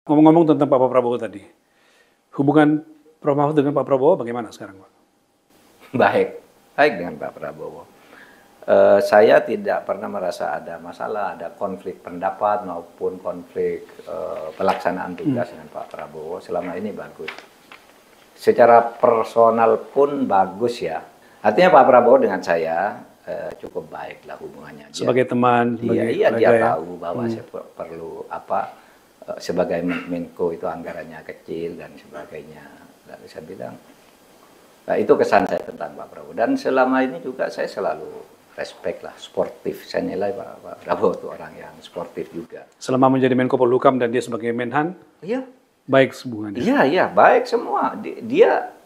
Ngomong-ngomong tentang Pak Prabowo tadi, hubungan Prof. Mahfud dengan Pak Prabowo bagaimana sekarang, Pak? Baik, baik dengan Pak Prabowo. Saya tidak pernah merasa ada masalah, ada konflik pendapat maupun konflik pelaksanaan tugas dengan Pak Prabowo. Selama ini bagus. Secara personal pun bagus ya. Artinya Pak Prabowo dengan saya cukup baik lah hubungannya. Sebagai teman, sebagai dia tahu bahwa saya perlu apa. Sebagai Menko itu anggarannya kecil dan sebagainya. Lalu saya bilang, nah itu kesan saya tentang Pak Prabowo. Dan selama ini juga saya selalu respect lah, sportif. Saya nilai Pak Prabowo itu orang yang sportif juga. Selama menjadi Menko Polhukam dan dia sebagai Menhan, iya, baik hubungannya. Iya, baik semua. Dia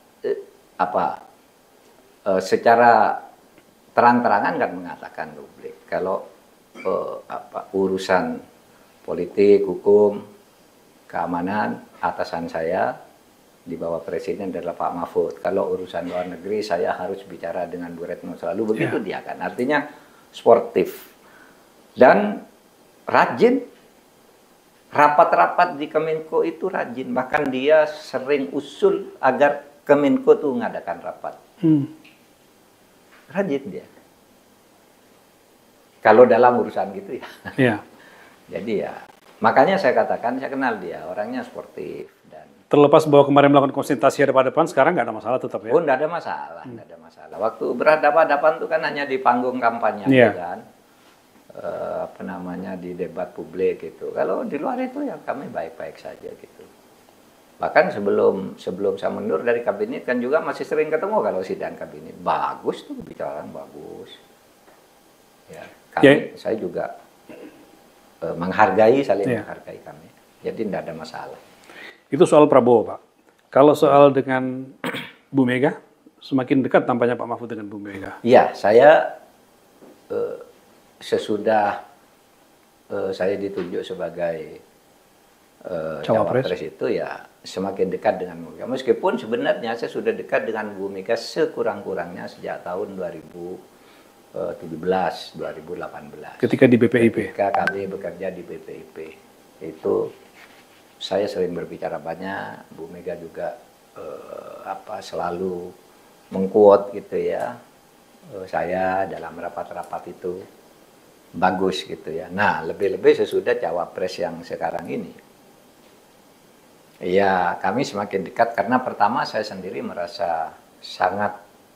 secara terang-terangan kan mengatakan publik kalau urusan politik, hukum, keamanan, atasan saya di bawah presiden adalah Pak Mahfud. Kalau urusan luar negeri saya harus bicara dengan Bu Retno selalu begitu dia kan. Artinya sportif dan rajin. Rapat-rapat di Kemenko itu rajin. Bahkan dia sering usul agar Kemenko tuh mengadakan rapat. Rajin dia. Kalau dalam urusan gitu ya. Iya. Jadi ya, makanya saya katakan saya kenal dia, orangnya sportif dan terlepas bahwa kemarin melakukan konsultasi hadapan-hadapan, sekarang nggak ada masalah tetap ya? Oh, nggak ada masalah, nggak ada masalah. Waktu berhadapan-hadapan itu kan hanya di panggung kampanye, kan, di debat publik gitu. Kalau di luar itu ya kami baik-baik saja gitu. Bahkan sebelum saya mundur dari kabinet kan juga masih sering ketemu kalau sidang kabinet. Bagus tuh bicara bagus. Ya, saya juga menghargai, saling menghargai kami. Jadi tidak ada masalah. Itu soal Prabowo, Pak. Kalau soal dengan Bu Mega, semakin dekat tampaknya Pak Mahfud dengan Bu Mega. Iya, saya sesudah saya ditunjuk sebagai cawapres itu ya semakin dekat dengan Bu Mega. Meskipun sebenarnya saya sudah dekat dengan Bu Mega sekurang-kurangnya sejak tahun 2017, 2018. Ketika di BPIP. Ketika kami bekerja di BPIP, itu saya sering berbicara banyak. Bu Mega juga selalu mengquote gitu ya. Saya dalam rapat-rapat itu bagus gitu ya. Nah, lebih-lebih sesudah cawapres yang sekarang ini. Ya, kami semakin dekat karena pertama saya sendiri merasa sangat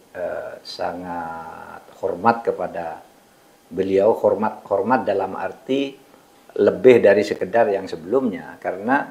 hormat kepada beliau, hormat dalam arti lebih dari sekedar yang sebelumnya, karena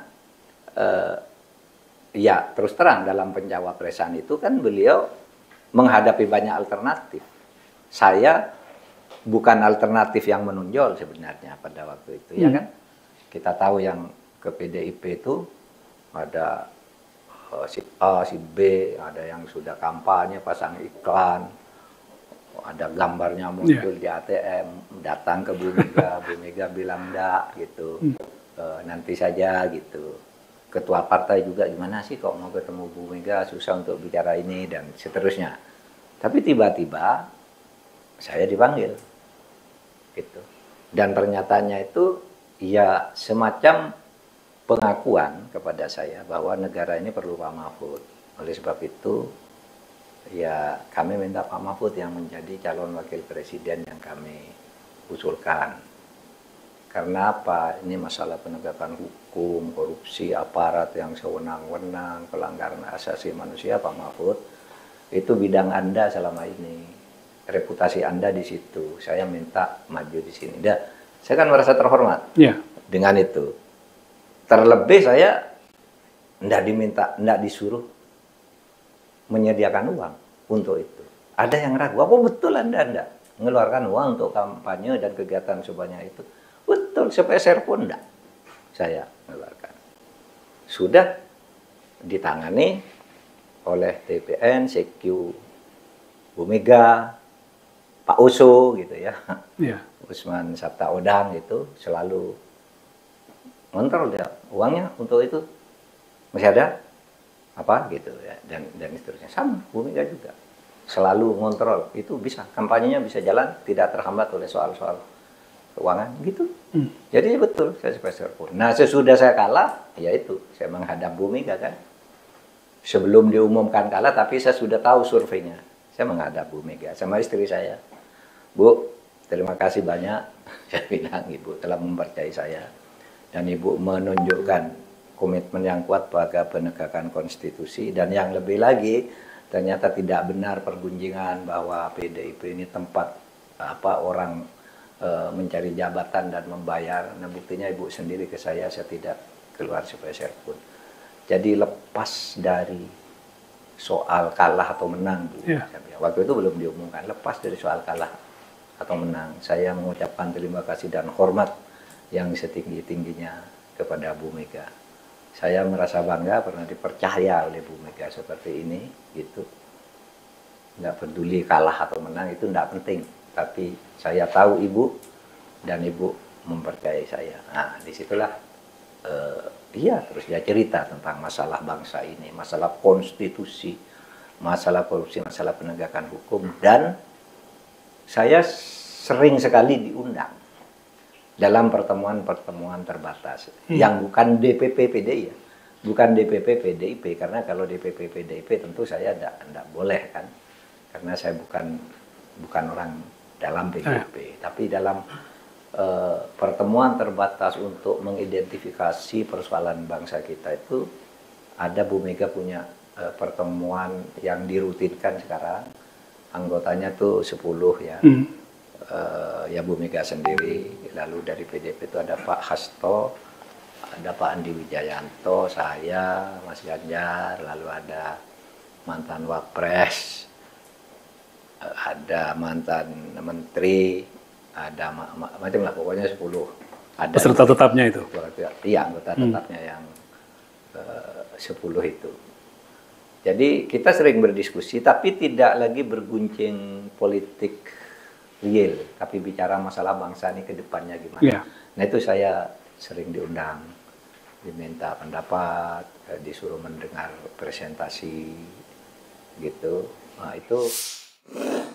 ya terus terang dalam pencawapresan itu kan beliau menghadapi banyak alternatif. Saya bukan alternatif yang menonjol sebenarnya pada waktu itu, ya kan? Kita tahu yang ke PDIP itu ada si A, si B, ada yang sudah kampanye pasang iklan, ada gambarnya muncul di ATM, datang ke Bu Mega bilang enggak gitu, nanti saja gitu. Ketua partai juga gimana sih kok mau ketemu Bu Mega, susah untuk bicara ini dan seterusnya. Tapi tiba-tiba saya dipanggil gitu. Dan pernyataannya itu ya semacam pengakuan kepada saya bahwa negara ini perlu Pak Mahfud. Oleh sebab itu ya kami minta Pak Mahfud yang menjadi calon wakil presiden yang kami usulkan. Karena apa? Ini masalah penegakan hukum, korupsi, aparat yang sewenang-wenang, pelanggaran asasi manusia, Pak Mahfud. Itu bidang Anda selama ini. Reputasi Anda di situ. Saya minta maju di sini. Dan saya kan merasa terhormat dengan itu. Terlebih saya tidak disuruh menyediakan uang untuk itu. Ada yang ragu, apa betul Anda mengeluarkan uang untuk kampanye dan kegiatan sebanyak itu? Betul, sepeser pun enggak saya mengeluarkan. Sudah ditangani oleh TPN, CQ, Bu Mega, Pak Oso gitu ya. Usman Sabtaodang itu selalu ngontrol dia uangnya untuk itu masih ada apa gitu ya, dan seterusnya. Sama Bu Mega juga selalu ngontrol itu, bisa kampanyenya bisa jalan tidak terhambat oleh soal-soal keuangan gitu. Jadi betul saya spesial pun. Nah sesudah saya kalah, ya itu saya menghadap Bu Mega kan. Sebelum diumumkan kalah, tapi saya sudah tahu surveinya. Saya menghadap Bu Mega sama istri saya. Bu, terima kasih banyak. Saya bilang Ibu telah mempercayai saya dan Ibu menunjukkan komitmen yang kuat pada penegakan konstitusi, dan yang lebih lagi ternyata tidak benar pergunjingan bahwa PDIP ini tempat orang mencari jabatan dan membayar. Nah buktinya Ibu sendiri ke saya tidak keluar sepeser pun. Jadi lepas dari soal kalah atau menang, Bu. Yeah. Waktu itu belum diumumkan, lepas dari soal kalah atau menang, saya mengucapkan terima kasih dan hormat yang setinggi-tingginya kepada Bu Mega. Saya merasa bangga pernah dipercaya oleh Bu Mega seperti ini, gitu. Nggak peduli kalah atau menang, itu nggak penting. Tapi saya tahu Ibu, dan Ibu mempercayai saya. Nah, disitulah, terus dia cerita tentang masalah bangsa ini, masalah konstitusi, masalah korupsi, masalah penegakan hukum, dan saya sering sekali diundang dalam pertemuan-pertemuan terbatas yang bukan DPP PDI ya, bukan DPP PDIP, karena kalau DPP PDIP tentu saya tidak boleh kan, karena saya bukan orang dalam PDIP, tapi dalam pertemuan terbatas untuk mengidentifikasi persoalan bangsa kita itu ada Bu Mega punya pertemuan yang dirutinkan sekarang, anggotanya tuh 10 ya. Ya Bu Mega sendiri, lalu dari PDIP itu ada Pak Hasto, ada Pak Andi Wijayanto, saya, Mas Ganjar, lalu ada mantan Wapres, ada mantan menteri, ada macam lah, pokoknya 10. Ada peserta tetapnya itu? Iya, anggota tetapnya yang 10 itu. Jadi kita sering berdiskusi, tapi tidak lagi berguncing politik real, tapi bicara masalah bangsa ini ke depannya gimana. Yeah. Nah itu saya sering diundang, diminta pendapat, disuruh mendengar presentasi gitu. Nah itu